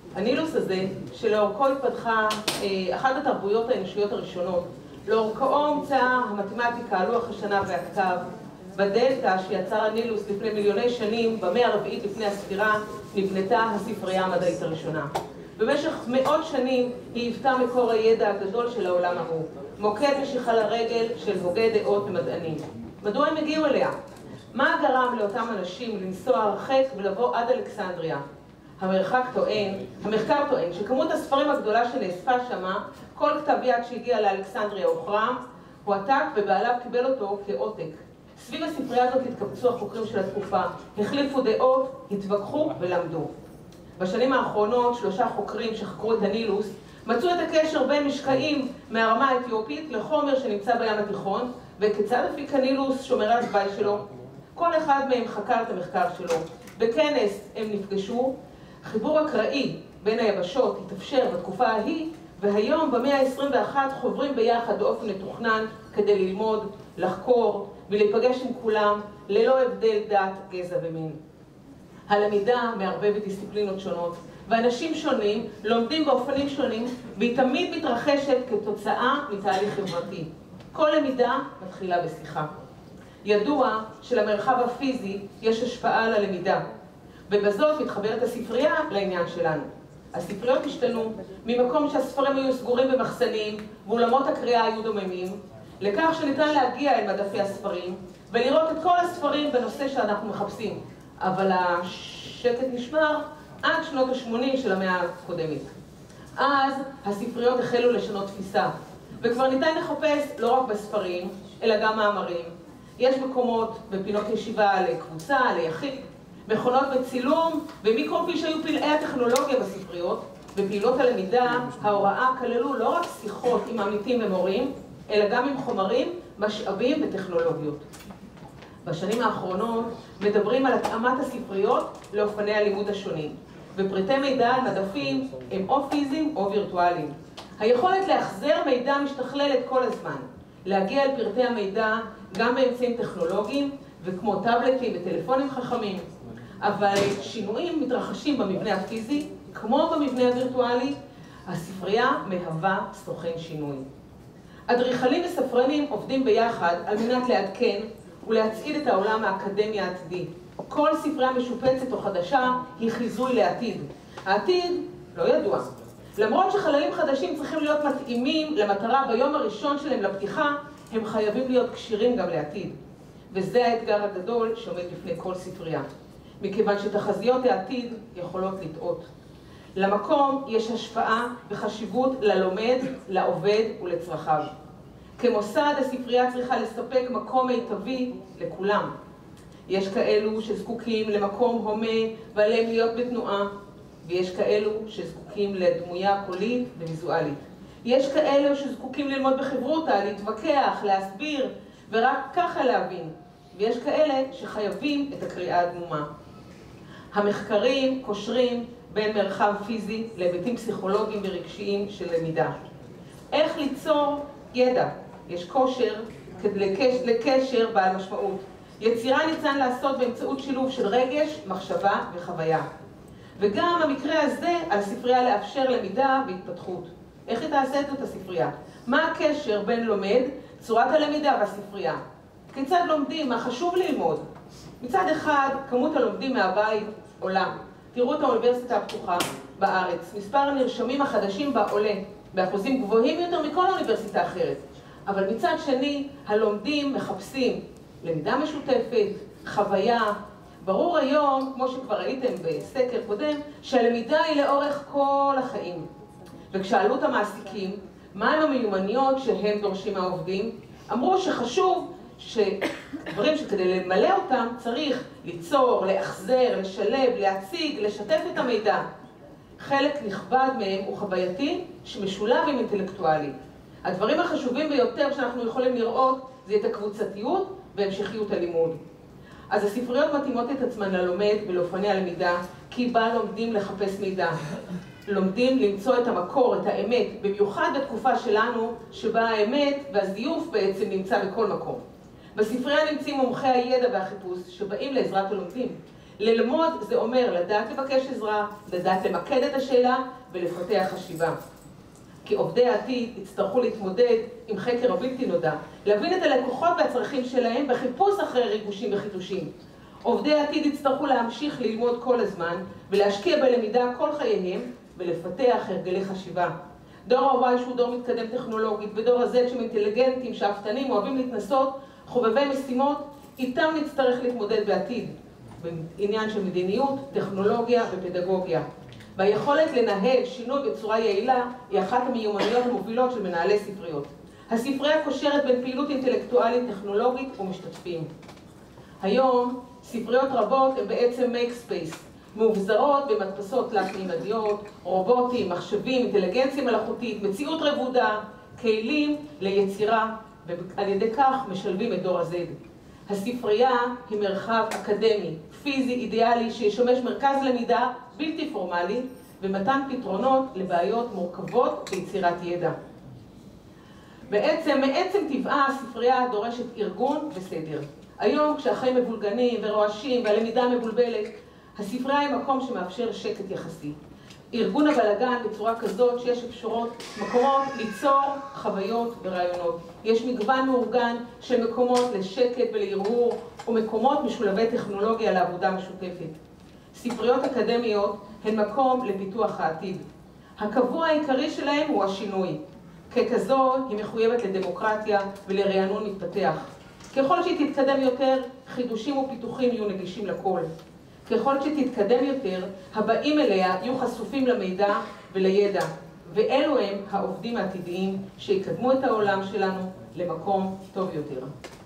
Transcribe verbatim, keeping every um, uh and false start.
הנילוס הזה, שלאורכו התפתחה אחת התרבויות האנושיות הראשונות, לאורכו הומצאה המתמטיקה, לוח השנה והכתב, בדלתא שיצר הנילוס לפני מיליוני שנים, במאה הרביעית לפני הספירה, נבנתה הספרייה המדעית הראשונה. במשך מאות שנים היא היוותה מקור הידע הגדול של העולם ההוא, מוקד משיכה לרגל של הוגי דעות ומדענים. מדוע הם הגיעו אליה? מה גרם לאותם אנשים לנסוע הרחק ולבוא עד אלכסנדריה? המרחק טוען, המחקר טוען שכמות הספרים הגדולה שנאספה שמה, כל כתב יד שהגיע לאלכסנדריה הוחרם, הוא עתק ובעליו קיבל אותו כעותק. סביב הספרייה הזאת התקבצו החוקרים של התקופה, החליפו דעות, התווכחו ולמדו. בשנים האחרונות שלושה חוקרים שחקרו את הנילוס מצאו את הקשר בין משקעים מהרמה האתיופית לחומר שנמצא בים התיכון, וכיצד הפיק הנילוס שומרי התוואי שלו. כל אחד מהם חקר את המחקר שלו. בכנס הם נפגשו, חיבור אקראי בין היבשות התאפשר בתקופה ההיא, והיום במאה ה-עשרים ואחת חוברים ביחד באופן מתוכנן כדי ללמוד, לחקור ולהיפגש עם כולם ללא הבדל דת, גזע ומין. הלמידה מערבבת דיסציפלינות שונות, ואנשים שונים לומדים באופנים שונים, והיא תמיד מתרחשת כתוצאה מתהליך חברתי. כל למידה מתחילה בשיחה. ידוע שלמרחב הפיזי יש השפעה על הלמידה, ובזאת מתחברת הספרייה לעניין שלנו. הספריות השתנו ממקום שהספרים היו סגורים במחסנים ואולמות הקריאה היו דוממים, לכך שניתן להגיע אל מדפי הספרים ולראות את כל הספרים בנושא שאנחנו מחפשים. אבל השקט נשמר עד שנות ה-שמונים של המאה הקודמת. אז הספריות החלו לשנות תפיסה, וכבר ניתן לחפש לא רק בספרים, אלא גם מאמרים. יש מקומות בפינות ישיבה לקבוצה, ליחיד, מכונות בצילום ומיקרופיש היו פלאי הטכנולוגיה בספריות. בפעילות הלמידה, ההוראה כללו לא רק שיחות עם עמיתים ומורים, אלא גם עם חומרים, משאבים וטכנולוגיות. בשנים האחרונות מדברים על התאמת הספריות לאופני הלימוד השונים, ופריטי מידע על מדפים הם או פיזיים או וירטואליים. היכולת להחזר מידע משתכללת כל הזמן, להגיע אל פרטי המידע גם באמצעים טכנולוגיים וכמו טאבלטים וטלפונים חכמים, אבל שינויים מתרחשים במבנה הפיזי כמו במבנה הווירטואלי. הספרייה מהווה סוכן שינוי. אדריכלים וספרנים עובדים ביחד על מנת לעדכן ולהצעיד את העולם האקדמי העתידי. כל ספרייה משופצת או חדשה היא חיזוי לעתיד. העתיד לא ידוע. למרות שחללים חדשים צריכים להיות מתאימים למטרה ביום הראשון שלהם לפתיחה, הם חייבים להיות קשירים גם לעתיד. וזה האתגר הגדול שעומד בפני כל ספרייה. מכיוון שתחזיות העתיד יכולות לטעות. למקום יש השפעה וחשיבות ללומד, לעובד ולצרכיו. כמוסד, הספרייה צריכה לספק מקום מיטבי לכולם. יש כאלו שזקוקים למקום הומה ועליהם להיות בתנועה, ויש כאלו שזקוקים לדמויה קולית וויזואלית. יש כאלו שזקוקים ללמוד בחברותה, להתווכח, להסביר, ורק ככה להבין. ויש כאלה שחייבים את הקריאה הדמומה. המחקרים קושרים בין מרחב פיזי להיבטים פסיכולוגיים ורגשיים של למידה. איך ליצור ידע? יש קושר לקשר, לקשר בעל משמעות. יצירה ניתן לעשות באמצעות שילוב של רגש, מחשבה וחוויה. וגם המקרה הזה על הספרייה לאפשר למידה והתפתחות. איך היא תעשה את הספרייה? מה הקשר בין לומד, צורת הלמידה והספרייה? כיצד לומדים? מה חשוב ללמוד? מצד אחד, כמות הלומדים מהבית עולה. תראו את האוניברסיטה הפתוחה בארץ. מספר הנרשמים החדשים בה עולה, באחוזים גבוהים יותר מכל אוניברסיטה אחרת. אבל מצד שני, הלומדים מחפשים למידה משותפת, חוויה. ברור היום, כמו שכבר ראיתם בסקר קודם, שהלמידה היא לאורך כל החיים. וכשאלו את המעסיקים, מה הם המיומנויות שהם דורשים מהעובדים, אמרו שחשוב שדברים שכדי למלא אותם צריך ליצור, לאחזר, לשלב, להציג, לשתף את המידע. חלק נכבד מהם הוא חווייתי שמשולב עם אינטלקטואלי. הדברים החשובים ביותר שאנחנו יכולים לראות זה את הקבוצתיות והמשכיות הלימוד. אז הספריות מתאימות את עצמן ללומד ולאופני הלמידה, כי בה לומדים לחפש מידע. לומדים למצוא את המקור, את האמת, במיוחד בתקופה שלנו שבה האמת והזיוף בעצם נמצא בכל מקום. בספרייה נמצאים מומחי הידע והחיפוש שבאים לעזרת הלומדים. ללמוד זה אומר לדעת לבקש עזרה, לדעת למקד את השאלה ולפתח חשיבה. כי עובדי העתיד יצטרכו להתמודד עם חקר הבלתי נודע, להבין את הלקוחות והצרכים שלהם בחיפוש אחרי ריגושים וחיתושים. עובדי העתיד יצטרכו להמשיך ללמוד כל הזמן ולהשקיע בלמידה כל חייהם ולפתח הרגלי חשיבה. דור ה-Y שהוא דור מתקדם טכנולוגית ודור ה-Z שהם אינטליגנטים, שאפתנים, אוהבים להתנסות, חובבי משימות, איתם נצטרך להתמודד בעתיד, בעניין של מדיניות, טכנולוגיה ופדגוגיה. והיכולת לנהל שינוי בצורה יעילה היא אחת המיומנויות המובילות של מנהלי ספריות. הספרייה קושרת בין פעילות אינטלקטואלית, טכנולוגית ומשתתפים. היום ספריות רבות הן בעצם make space, מאובזרות במדפסות תלת-מימדיות, רובוטים, מחשבים, אינטליגנציה מלאכותית, מציאות רבודה, כלים ליצירה, ועל ידי כך משלבים את דור ה-Z. הספרייה היא מרחב אקדמי, פיזי, אידיאלי, שישמש מרכז למידה בלתי פורמלי ומתן פתרונות לבעיות מורכבות ויצירת ידע. בעצם, מעצם טבעה הספרייה דורשת ארגון וסדר. היום כשהחיים מבולגנים ורועשים והלמידה מבולבלת, הספרייה היא מקום שמאפשר שקט יחסי. ארגון הבלגן בצורה כזאת שיש אפשרות, מקומות ליצור חוויות ורעיונות. יש מגוון מאורגן של מקומות לשקט ולהרהור ומקומות משולבי טכנולוגיה לעבודה משותפת. ספריות אקדמיות הן מקום לפיתוח העתיד. הקבוע העיקרי שלהם הוא השינוי. ככזו היא מחויבת לדמוקרטיה ולרענון מתפתח. ככל שהיא תתקדם יותר, חידושים ופיתוחים יהיו נגישים לכל. ככל שתתקדם יותר, הבאים אליה יהיו חשופים למידע ולידע, ואלו הם העובדים העתידיים שיקדמו את העולם שלנו למקום טוב יותר.